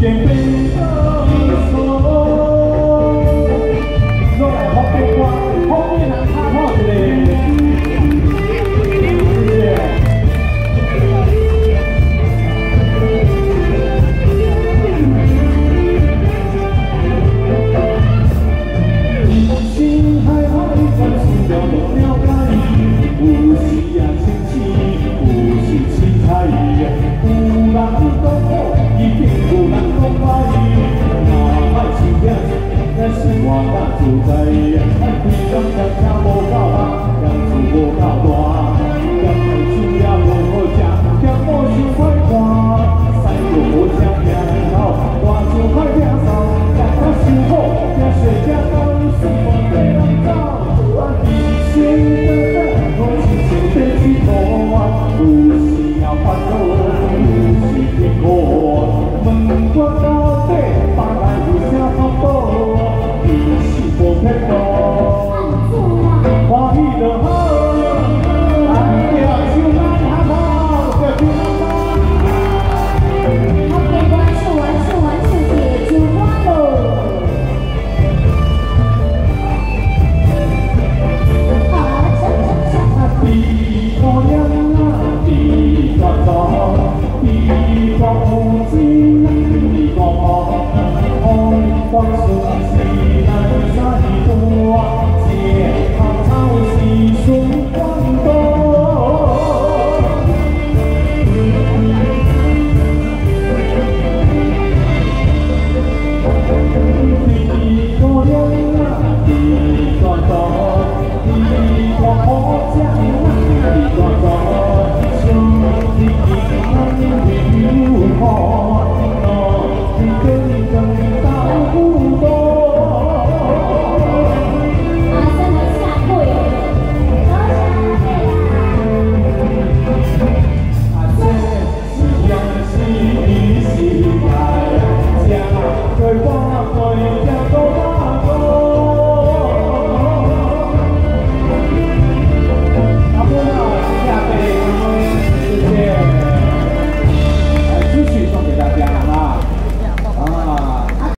经飞到手。落来福建歌，福建人拍好一个。心海海，咱心了无了解，有时也清醒，有时凄彩。有人讲好，一定有人讲歹，若歹想听，咱生活较自在，开开心心。